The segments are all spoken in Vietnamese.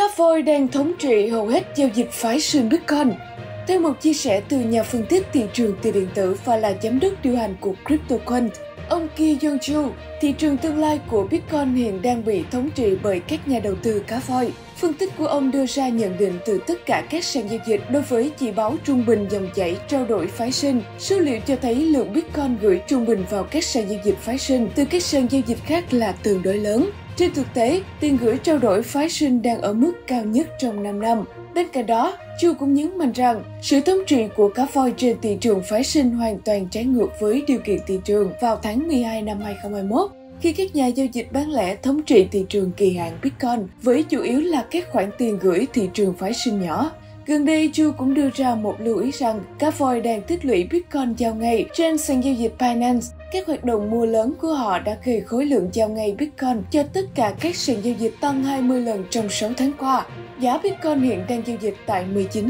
Cá voi đang thống trị hầu hết giao dịch phái sinh Bitcoin. Theo một chia sẻ từ nhà phân tích thị trường tiền điện tử và là giám đốc điều hành của CryptoQuant, ông Ki Yong-ju, thị trường tương lai của Bitcoin hiện đang bị thống trị bởi các nhà đầu tư cá voi. Phân tích của ông đưa ra nhận định từ tất cả các sàn giao dịch đối với chỉ báo trung bình dòng chảy trao đổi phái sinh. Số liệu cho thấy lượng Bitcoin gửi trung bình vào các sàn giao dịch phái sinh từ các sàn giao dịch khác là tương đối lớn. Trên thực tế, tiền gửi trao đổi phái sinh đang ở mức cao nhất trong 5 năm. Bên cạnh đó, Chu cũng nhấn mạnh rằng sự thống trị của cá voi trên thị trường phái sinh hoàn toàn trái ngược với điều kiện thị trường vào tháng 12 năm 2021, khi các nhà giao dịch bán lẻ thống trị thị trường kỳ hạn Bitcoin với chủ yếu là các khoản tiền gửi thị trường phái sinh nhỏ. Gần đây, Chu cũng đưa ra một lưu ý rằng cá voi đang tích lũy Bitcoin giao ngày trên sàn giao dịch Binance. Các hoạt động mua lớn của họ đã gây khối lượng giao ngày Bitcoin cho tất cả các sàn giao dịch tăng 20 lần trong 6 tháng qua. Giá Bitcoin hiện đang giao dịch tại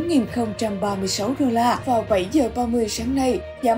19.036 đô la vào 7 giờ 30 sáng nay, giảm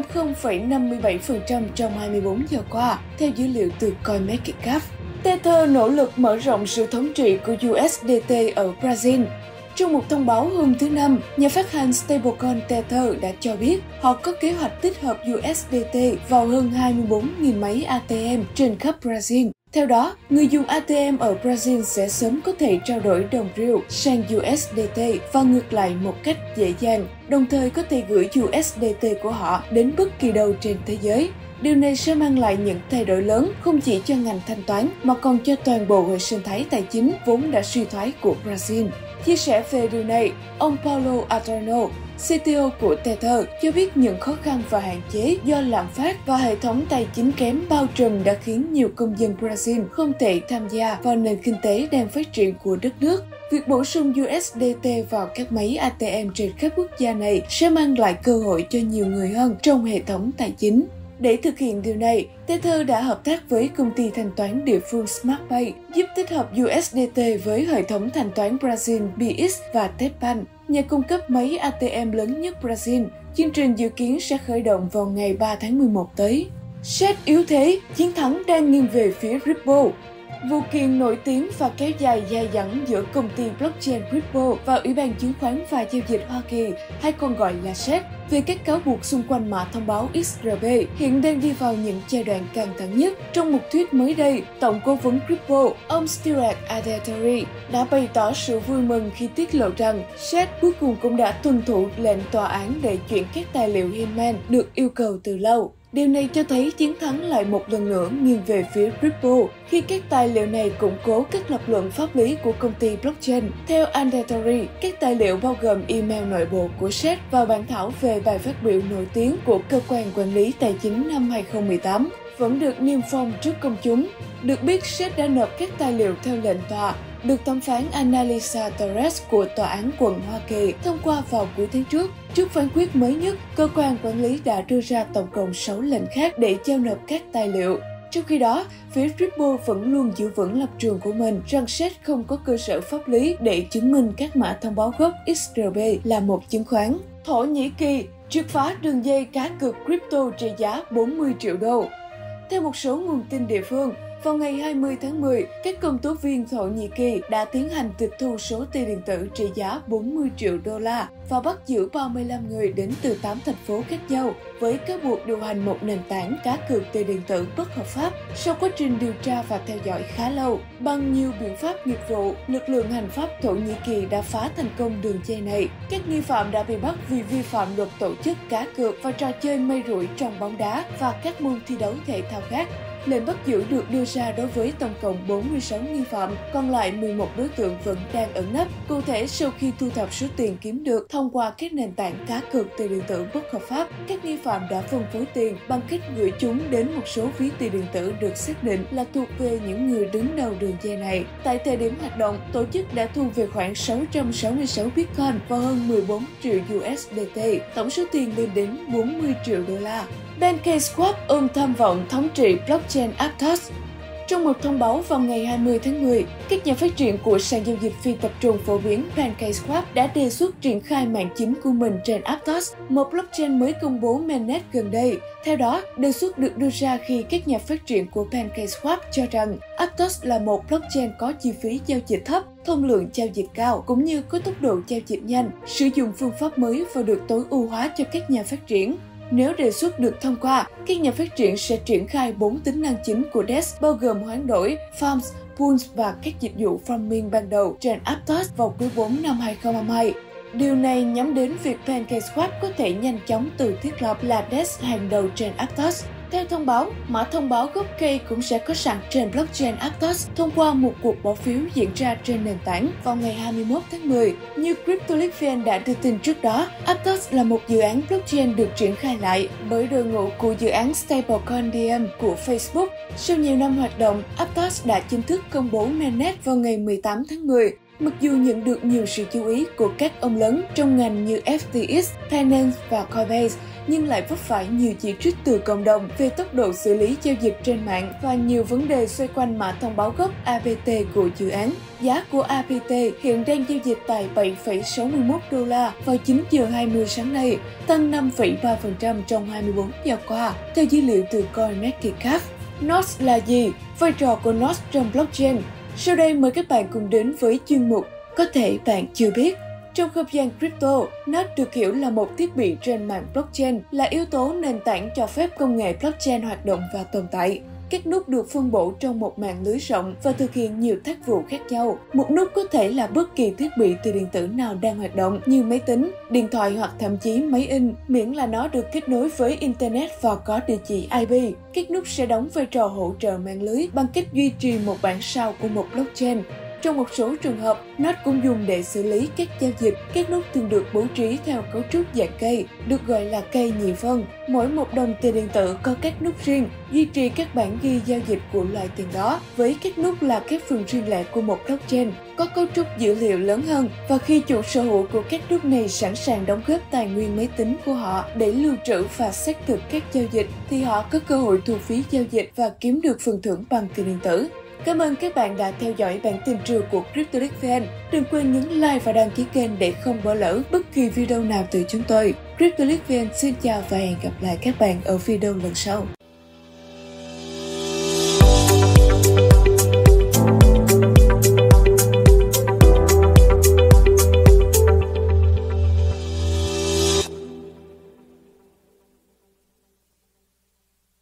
0,57% trong 24 giờ qua, theo dữ liệu từ CoinMarketCap. Tether nỗ lực mở rộng sự thống trị của USDT ở Brazil. Trong một thông báo hôm thứ Năm, nhà phát hành stablecoin Tether đã cho biết họ có kế hoạch tích hợp USDT vào hơn 24.000 máy ATM trên khắp Brazil. Theo đó, người dùng ATM ở Brazil sẽ sớm có thể trao đổi đồng reel sang USDT và ngược lại một cách dễ dàng, đồng thời có thể gửi USDT của họ đến bất kỳ đâu trên thế giới. Điều này sẽ mang lại những thay đổi lớn không chỉ cho ngành thanh toán mà còn cho toàn bộ hệ sinh thái tài chính vốn đã suy thoái của Brazil. Chia sẻ về điều này, ông Paulo Adorno, CTO của Tether, cho biết những khó khăn và hạn chế do lạm phát và hệ thống tài chính kém bao trùm đã khiến nhiều công dân Brazil không thể tham gia vào nền kinh tế đang phát triển của đất nước. Việc bổ sung USDT vào các máy ATM trên khắp quốc gia này sẽ mang lại cơ hội cho nhiều người hơn trong hệ thống tài chính. Để thực hiện điều này, Tether đã hợp tác với công ty thanh toán địa phương SmartPay, giúp tích hợp USDT với hệ thống thanh toán Brazil BX và TEPBank, nhà cung cấp máy ATM lớn nhất Brazil. Chương trình dự kiến sẽ khởi động vào ngày 3 tháng 11 tới. SHADE yếu thế, chiến thắng đang nghiêng về phía Ripple. Vụ kiện nổi tiếng và kéo dài dai dẳng giữa công ty blockchain Ripple và Ủy ban Chứng khoán và Giao dịch Hoa Kỳ, hay còn gọi là SEC, về các cáo buộc xung quanh mã thông báo XRP hiện đang đi vào những giai đoạn căng thẳng nhất. Trong một tweet mới đây, Tổng cố vấn Ripple, ông Stuart Adatory, đã bày tỏ sự vui mừng khi tiết lộ rằng SEC cuối cùng cũng đã tuân thủ lệnh tòa án để chuyển các tài liệu Hinman được yêu cầu từ lâu. Điều này cho thấy chiến thắng lại một lần nữa nghiêng về phía Ripple khi các tài liệu này củng cố các lập luận pháp lý của công ty blockchain. Theo Andatory, các tài liệu bao gồm email nội bộ của SEC và bản thảo về bài phát biểu nổi tiếng của Cơ quan Quản lý Tài chính năm 2018 vẫn được niêm phong trước công chúng. Được biết, SEC đã nộp các tài liệu theo lệnh tòa, được thẩm phán Analisa Torres của Tòa án quận Hoa Kỳ thông qua vào cuối tháng trước. Trước phán quyết mới nhất, cơ quan quản lý đã đưa ra tổng cộng 6 lệnh khác để giao nộp các tài liệu. Trong khi đó, phía Ripple vẫn luôn giữ vững lập trường của mình rằng SEC không có cơ sở pháp lý để chứng minh các mã thông báo gốc XRP là một chứng khoán. Thổ Nhĩ Kỳ triệt phá đường dây cá cược crypto trị giá 40 triệu đô. Theo một số nguồn tin địa phương, vào ngày 20 tháng 10, các công tố viên Thổ Nhĩ Kỳ đã tiến hành tịch thu số tiền điện tử trị giá 40 triệu đô la và bắt giữ 35 người đến từ 8 thành phố khác nhau với cáo buộc điều hành một nền tảng cá cược tiền điện tử bất hợp pháp. Sau quá trình điều tra và theo dõi khá lâu, bằng nhiều biện pháp nghiệp vụ, lực lượng hành pháp Thổ Nhĩ Kỳ đã phá thành công đường dây này. Các nghi phạm đã bị bắt vì vi phạm luật tổ chức cá cược và trò chơi may rủi trong bóng đá và các môn thi đấu thể thao khác. Lệnh bắt giữ được đưa ra đối với tổng cộng 46 nghi phạm, còn lại 11 đối tượng vẫn đang ẩn nấp. Cụ thể, sau khi thu thập số tiền kiếm được thông qua các nền tảng cá cược tiền điện tử bất hợp pháp, các nghi phạm đã phân phối tiền bằng cách gửi chúng đến một số ví tiền điện tử được xác định là thuộc về những người đứng đầu đường dây này. Tại thời điểm hoạt động, tổ chức đã thu về khoảng 666 Bitcoin và hơn 14 triệu USDT, tổng số tiền lên đến 40 triệu đô la. PancakeSwap ôm tham vọng thống trị blockchain Aptos. Trong một thông báo vào ngày 20 tháng 10, các nhà phát triển của sàn giao dịch phi tập trung phổ biến PancakeSwap đã đề xuất triển khai mạng chính của mình trên Aptos, một blockchain mới công bố mainnet gần đây. Theo đó, đề xuất được đưa ra khi các nhà phát triển của PancakeSwap cho rằng Aptos là một blockchain có chi phí giao dịch thấp, thông lượng giao dịch cao, cũng như có tốc độ giao dịch nhanh, sử dụng phương pháp mới và được tối ưu hóa cho các nhà phát triển. Nếu đề xuất được thông qua, các nhà phát triển sẽ triển khai 4 tính năng chính của DEX bao gồm hoán đổi, farms, pools và các dịch vụ farming ban đầu trên Aptos vào quý 4 năm 2022. Điều này nhắm đến việc PancakeSwap có thể nhanh chóng tự thiết lập là DEX hàng đầu trên Aptos. Theo thông báo, mã thông báo gốc cây cũng sẽ có sẵn trên blockchain Aptos thông qua một cuộc bỏ phiếu diễn ra trên nền tảng vào ngày 21 tháng 10. Như CryptoLeaks đã đưa tin trước đó, Aptos là một dự án blockchain được triển khai lại bởi đội ngũ của dự án Stablecoin DM của Facebook. Sau nhiều năm hoạt động, Aptos đã chính thức công bố mainnet vào ngày 18 tháng 10. Mặc dù nhận được nhiều sự chú ý của các ông lớn trong ngành như FTX, Binance và Coinbase, nhưng lại vấp phải nhiều chỉ trích từ cộng đồng về tốc độ xử lý giao dịch trên mạng và nhiều vấn đề xoay quanh mã thông báo gốc APT của dự án. Giá của APT hiện đang giao dịch tại 7,61 đô la vào 9 giờ 20 sáng nay, tăng 5,3% trong 24 giờ qua, theo dữ liệu từ CoinMarketCap. NOS là gì? Vai trò của NOS trong blockchain. Sau đây mời các bạn cùng đến với chuyên mục Có thể bạn chưa biết. Trong không gian crypto, NOS được hiểu là một thiết bị trên mạng blockchain, là yếu tố nền tảng cho phép công nghệ blockchain hoạt động và tồn tại. Các nút được phân bổ trong một mạng lưới rộng và thực hiện nhiều tác vụ khác nhau. Một nút có thể là bất kỳ thiết bị từ điện tử nào đang hoạt động như máy tính, điện thoại hoặc thậm chí máy in, miễn là nó được kết nối với Internet và có địa chỉ IP. Các nút sẽ đóng vai trò hỗ trợ mạng lưới bằng cách duy trì một bản sao của một blockchain. Trong một số trường hợp, NOS cũng dùng để xử lý các giao dịch. Các nút thường được bố trí theo cấu trúc dạng cây, được gọi là cây nhị phân. Mỗi một đồng tiền điện tử có các nút riêng, duy trì các bản ghi giao dịch của loại tiền đó, với các nút là các phần riêng lẻ của một blockchain, có cấu trúc dữ liệu lớn hơn. Và khi chủ sở hữu của các nút này sẵn sàng đóng góp tài nguyên máy tính của họ để lưu trữ và xác thực các giao dịch, thì họ có cơ hội thu phí giao dịch và kiếm được phần thưởng bằng tiền điện tử. Cảm ơn các bạn đã theo dõi bản tin trưa của CryptoLeaks. Đừng quên nhấn like và đăng ký kênh để không bỏ lỡ bất kỳ video nào từ chúng tôi. CryptoLeaks xin chào và hẹn gặp lại các bạn ở video lần sau.